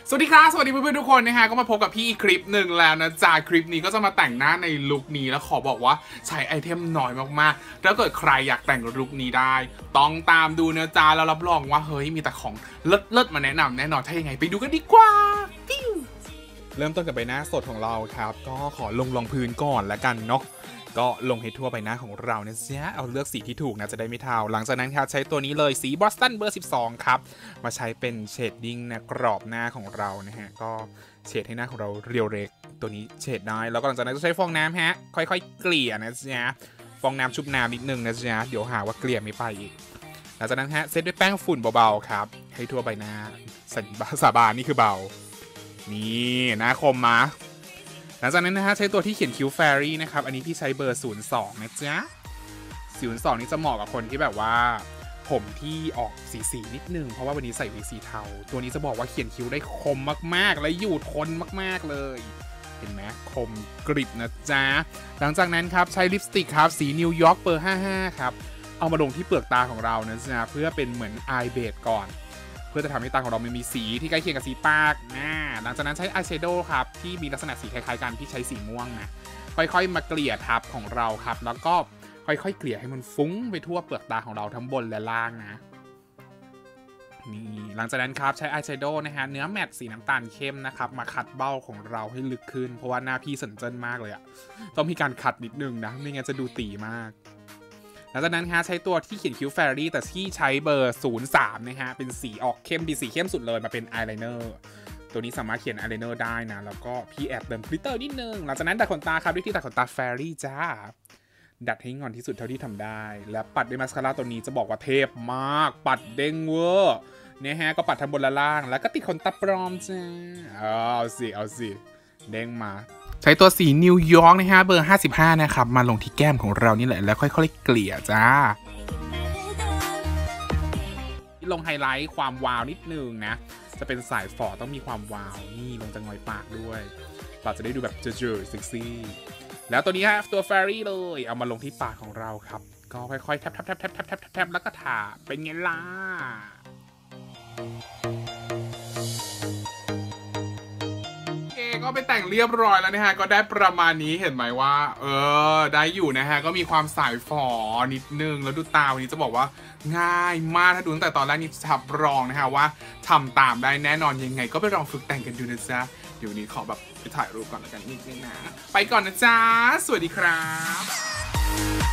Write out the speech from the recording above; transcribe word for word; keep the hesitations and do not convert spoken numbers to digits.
สวัสดีครับสวัสดีเพื่อนๆทุกคนนะฮะก็มาพบกับพี่อีกคลิปหนึ่งแล้วนะจ๊ะคลิปนี้ก็จะมาแต่งหน้าในลุคนี้แล้วขอบอกว่าใช้ไอเทมน้อยมากๆถ้าเกิดใครอยากแต่งลุคนี้ได้ต้องตามดูนะจ๊ะแล้วรับรองว่าเฮ้ยมีแต่ของเลิศๆมาแนะนำแน่นอนถ้ายังไงไปดูกันดีกว่าเริ่มต้นกับใบหน้าสดของเราครับก็ขอลงรองพื้นก่อนแล้วกันเนาะก็ลงให้ทั่วใบหน้าของเรานะจ๊ะเอาเลือกสีที่ถูกนะจะได้ไม่เทาหลังจากนั้นครับใช้ตัวนี้เลยสีบอสตันเบอร์สิบสองครับมาใช้เป็นเชดดิ้งนะกรอบหน้าของเรานะฮะก็เฉดให้หน้าของเราเรียวเล็กตัวนี้เฉดได้แล้วก็หลังจากนั้นก็ใช้ฟองน้ำฮะค่อยๆเกลี่ยนะจ๊ะฟองน้ำชุบน้ำนิดนึงนะจ๊ะเดี๋ยวหาว่าเกลี่ยไม่ไปอีกหลังจากนั้นฮะเซตด้วยแป้งฝุ่นเบาๆครับให้ทั่วใบหน้าสัญสาบานนี่คือเบานี่หน้าคมมาหลังจากนั้นนะฮะใช้ตัวที่เขียนคิ้วแฟรี่นะครับอันนี้พี่ใช้เบอร์ศูนย์สองนะจ๊ะศูนย์สองนี่จะเหมาะกับคนที่แบบว่าผมที่ออกสีสีนิดนึงเพราะว่าวันนี้ใส่วิกสีเทาตัวนี้จะบอกว่าเขียนคิ้วได้คมมากๆและอยู่ทนมากๆเลยเห็นไหมคมกริบนะจ๊ะหลังจากนั้นครับใช้ลิปสติกครับสีนิวยอร์กเบอร์ห้าสิบห้าครับเอามาลงที่เปลือกตาของเรานะจ๊ะเพื่อเป็นเหมือนอายเบสก่อนเพื่อจะทำให้ตาของเรามันมีสีที่ใกล้เคียงกับสีปากนะหลังจากนั้นใช้อายแชโดว์ครับที่มีลักษณะสีคล้ายๆกันที่ใช้สีม่วงนะค่อยๆมาเกลี่ยทับของเราครับแล้วก็ค่อยๆเกลี่ยให้มันฟุ้งไปทั่วเปลือกตาของเราทั้งบนและล่างนะนี่หลังจากนั้นครับใช้อายแชโดว์นะฮะเนื้อแมตต์สีน้ำตาลเข้มนะครับมาคัดเบ้าของเราให้ลึกขึ้นเพราะว่าหน้าพี่สันเจิ้นมากเลยอะต้องมีการคัดนิดนึงนะไม่งั้นจะดูตีมากหลังจากนั้นฮะใช้ตัวที่เขียนคิ้วแฟรี่แต่ที่ใช้เบอร์ศูนย์สามนะฮะเป็นสีออกเข้มดีสีเข้มสุดเลยมาเป็นอายไลเนอร์ตัวนี้สามารถเขียนอายไลเนอร์ได้นะแล้วก็พี่แอบเติมกลิตเตอร์นิดนึงหลังจากนั้นดัดขนตาครับด้วยที่ดัดขนตาแฟรี่จ้าดัดให้งอนที่สุดเท่าที่ทำได้และปัดด้วยมาสคาร่าตัวนี้จะบอกว่าเทพมากปัดเด้งเวอร์เนี่ยฮะก็ปัดทั้งบนและล่างแล้วก็ติดขนตาปลอมจ้าเอาสิเอาสิเด้งมาใช้ตัวสีนิวยอร์กนะฮะเบอร์ห้าสิบห้านะครับมาลงที่แก้มของเรานี่แหละแล้วค่อยๆเกลี่ยจ้าลงไฮไลท์ความวาวนิดนึงนะจะเป็นสายฝอต้องมีความวาวนี่ลงจะงอยปากด้วยปากจะได้ดูแบบเจ๋อๆเซ็กซี่แล้วตัวนี้ฮะตัวแฟรี่เลยเอามาลงที่ปากของเราครับก็ค่อยๆแทบๆๆๆๆๆแล้วก็ทาเป็นไงล่ะก็ไปแต่งเรียบร้อยแล้วนะฮะก็ได้ประมาณนี้เห็นไหมว่าเออได้อยู่นะฮะก็มีความสายฝอนิดนึงแล้วดูตาวันนี้จะบอกว่าง่ายมากถ้าดูตั้งแต่ตอนแรกนี่ทับรองนะฮะว่าทำตามได้แน่นอนยังไงก็ไปลองฝึกแต่งกันดูนะจ๊ะเดี๋ยวนี้ขอแบบไปถ่ายรูปก่อนแล้วกันนิดนึงนะไปก่อนนะจ๊ะสวัสดีครับ